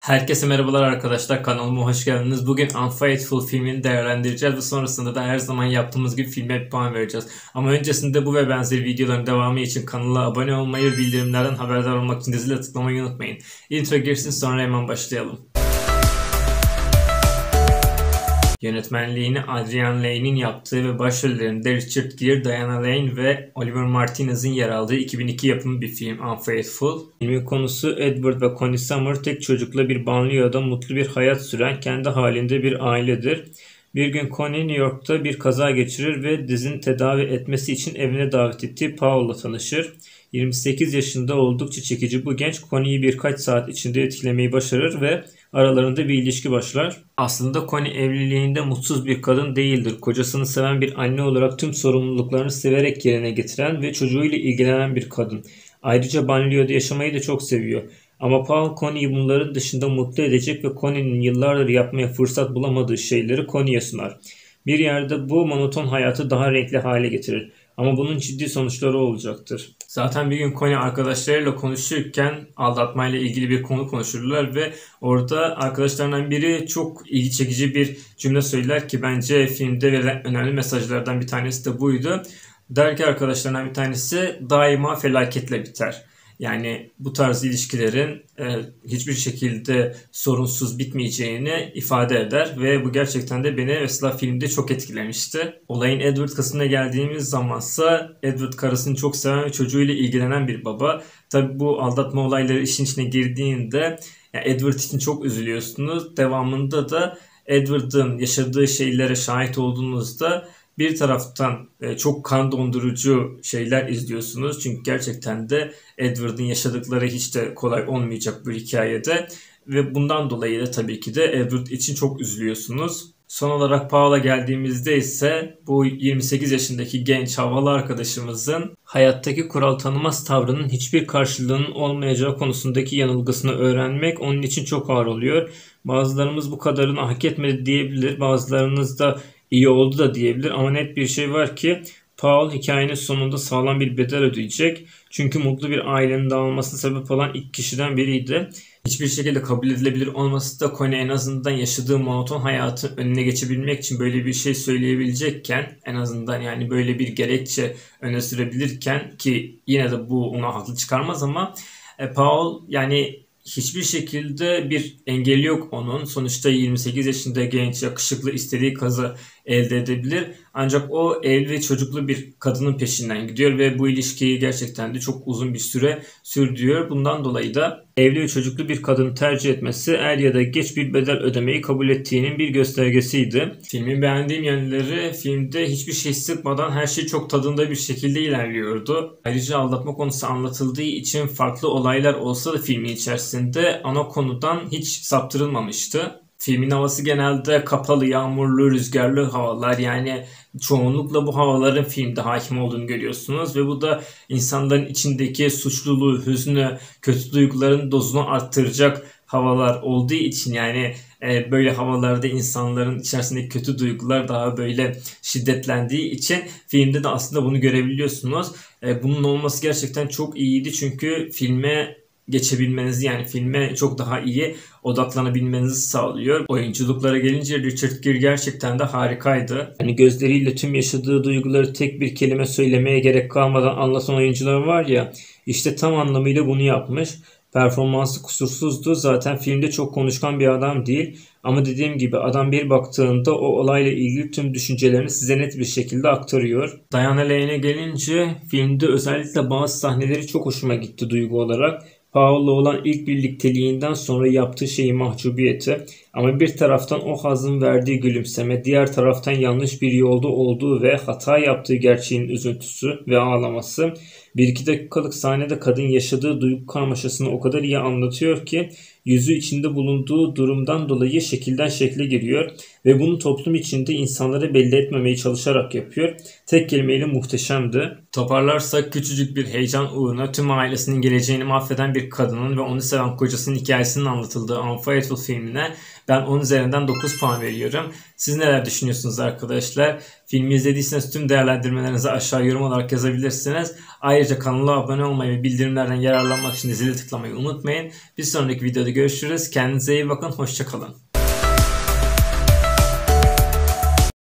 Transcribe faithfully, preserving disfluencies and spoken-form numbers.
Herkese merhabalar arkadaşlar, kanalıma hoş geldiniz. Bugün Unfaithful filmini değerlendireceğiz ve sonrasında da her zaman yaptığımız gibi filme bir puan vereceğiz. Ama öncesinde bu ve benzeri videoların devamı için kanala abone olmayı, bildirimlerden haberdar olmak için de zile tıklamayı unutmayın. Intro girsin, sonra hemen başlayalım. Yönetmenliğini Adrian Lyne'in yaptığı ve başrollerinde Richard Gere, Diana Lane ve Oliver Martinez'in yer aldığı iki bin iki yapımı bir film Unfaithful. Filmin konusu Edward ve Connie Summer tek çocukla bir banliyöde mutlu bir hayat süren kendi halinde bir ailedir. Bir gün Connie New York'ta bir kaza geçirir ve dizini tedavi etmesi için evine davet ettiği Paul'la tanışır. yirmi sekiz yaşında oldukça çekici bu genç Connie'yi birkaç saat içinde etkilemeyi başarır ve aralarında bir ilişki başlar. Aslında Connie evliliğinde mutsuz bir kadın değildir. Kocasını seven bir anne olarak tüm sorumluluklarını severek yerine getiren ve çocuğuyla ilgilenen bir kadın. Ayrıca banliyöde yaşamayı da çok seviyor. Ama Paul Connie'yi bunların dışında mutlu edecek ve Connie'nin yıllardır yapmaya fırsat bulamadığı şeyleri Connie'ye sunar. Bir yerde bu monoton hayatı daha renkli hale getirir. Ama bunun ciddi sonuçları olacaktır. Zaten bir gün Connie arkadaşlarıyla konuşurken aldatmayla ilgili bir konu konuşurlar ve orada arkadaşlarından biri çok ilgi çekici bir cümle söyler ki bence filmde verilen önemli mesajlardan bir tanesi de buydu. Der ki arkadaşlarından bir tanesi daima felaketle biter. Yani bu tarz ilişkilerin e, hiçbir şekilde sorunsuz bitmeyeceğini ifade eder ve bu gerçekten de beni mesela filmde çok etkilemişti. Olayın Edward kısmına geldiğimiz zamansa Edward karısını çok seven ve çocuğuyla ilgilenen bir baba. Tabi bu aldatma olayları işin içine girdiğinde yani Edward için çok üzülüyorsunuz. Devamında da Edward'ın yaşadığı şeylere şahit olduğunuzda bir taraftan çok kan dondurucu şeyler izliyorsunuz. Çünkü gerçekten de Edward'ın yaşadıkları hiç de kolay olmayacak bu hikayede. Ve bundan dolayı da tabii ki de Edward için çok üzülüyorsunuz. Son olarak Paul'a geldiğimizde ise bu yirmi sekiz yaşındaki genç havalı arkadaşımızın hayattaki kural tanımaz tavrının hiçbir karşılığının olmayacağı konusundaki yanılgısını öğrenmek onun için çok ağır oluyor. Bazılarımız bu kadarını hak etmedi diyebilir, bazılarınız da iyi oldu da diyebilir ama net bir şey var ki Paul hikayenin sonunda sağlam bir bedel ödeyecek. Çünkü mutlu bir ailenin dağılmasına sebep olan ilk kişiden biriydi. Hiçbir şekilde kabul edilebilir olması da Connie en azından yaşadığı monoton hayatın önüne geçebilmek için böyle bir şey söyleyebilecekken, en azından yani böyle bir gerekçe öne sürebilirken ki yine de bu ona haklı çıkarmaz ama e, Paul yani hiçbir şekilde bir engeli yok onun. Sonuçta yirmi sekiz yaşında genç, yakışıklı, istediği kızı elde edebilir. Ancak o evli ve çocuklu bir kadının peşinden gidiyor ve bu ilişkiyi gerçekten de çok uzun bir süre sürdürüyor. Bundan dolayı da evli ve çocuklu bir kadını tercih etmesi er ya da geç bir bedel ödemeyi kabul ettiğinin bir göstergesiydi. Filmin beğendiğim yönleri filmde hiçbir şey sıkmadan her şey çok tadında bir şekilde ilerliyordu. Ayrıca aldatma konusu anlatıldığı için farklı olaylar olsa da filmin içerisinde ana konudan hiç saptırılmamıştı. Filmin havası genelde kapalı, yağmurlu, rüzgarlı havalar. Yani çoğunlukla bu havaların filmde hakim olduğunu görüyorsunuz. Ve bu da insanların içindeki suçluluğu, hüznü, kötü duyguların dozunu arttıracak havalar olduğu için yani e, böyle havalarda insanların içerisindeki kötü duygular daha böyle şiddetlendiği için filmde de aslında bunu görebiliyorsunuz. E, bunun olması gerçekten çok iyiydi çünkü filme geçebilmenizi yani filme çok daha iyi odaklanabilmenizi sağlıyor. Oyunculuklara gelince Richard Gere gerçekten de harikaydı. Yani gözleriyle tüm yaşadığı duyguları tek bir kelime söylemeye gerek kalmadan anlatan oyuncular var ya, işte tam anlamıyla bunu yapmış. Performansı kusursuzdu. Zaten filmde çok konuşkan bir adam değil. Ama dediğim gibi adam bir baktığında o olayla ilgili tüm düşüncelerini size net bir şekilde aktarıyor. Diana Lane'e gelince filmde özellikle bazı sahneleri çok hoşuma gitti duygu olarak. Paul'la olan ilk birlikteliğinden sonra yaptığı şeyi mahcubiyeti ama bir taraftan o hazın verdiği gülümseme, diğer taraftan yanlış bir yolda olduğu ve hata yaptığı gerçeğin üzüntüsü ve ağlaması. Bir iki dakikalık sahnede kadın yaşadığı duygu karmaşasını o kadar iyi anlatıyor ki yüzü içinde bulunduğu durumdan dolayı şekilden şekle giriyor ve bunu toplum içinde insanlara belli etmemeye çalışarak yapıyor. Tek kelimeyle muhteşemdi. Toparlarsak küçücük bir heyecan uğruna tüm ailesinin geleceğini mahveden bir kadının ve onu seven kocasının hikayesinin anlatıldığı Unfaithful filmine ben on üzerinden dokuz puan veriyorum. Siz neler düşünüyorsunuz arkadaşlar? Filmi izlediyseniz tüm değerlendirmelerinizi aşağı yorum olarak yazabilirsiniz. Ayrıca kanala abone olmayı ve bildirimlerden yararlanmak için zili tıklamayı unutmayın. Bir sonraki videoda görüşürüz. Kendinize iyi bakın. Hoşça kalın.